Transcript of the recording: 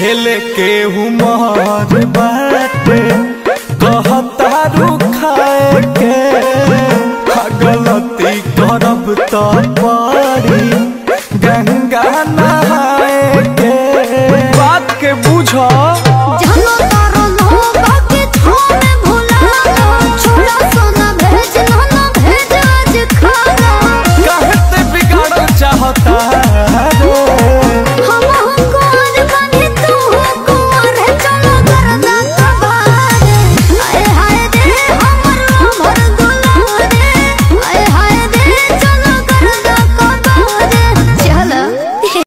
खेले के उमर बाटे कहता रुखाए के गलती करब तो पड़ी गंगा नहाए के बात के बुझ।